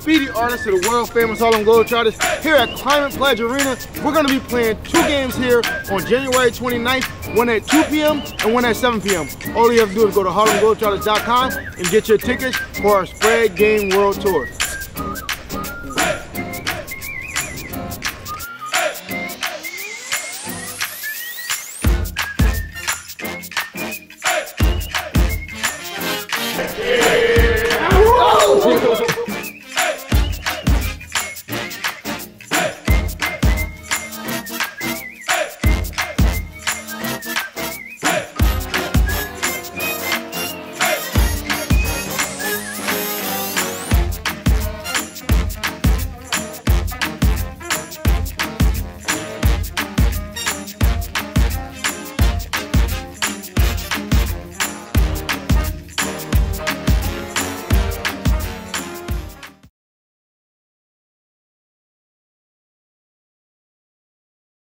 Speedy artist of the world famous Harlem Globetrotters here at Climate Pledge Arena. We're going to be playing 2 games here on January 29th, one at 2 p.m. and one at 7 p.m. All you have to do is go to harlemglobetrotters.com and get your tickets for our Spread Game World Tour.